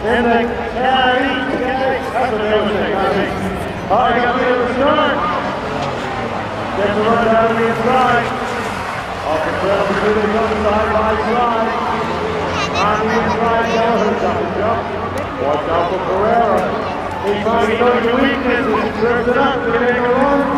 in the carry. That's what they would say, I think. All right, got to the start. Get the run down to the inside. Off the trail between the gun side by side. On the inside, Gallagher got the jump. Watch out for Pereira. He's trying to go to weakness. He's drifted up to make a run.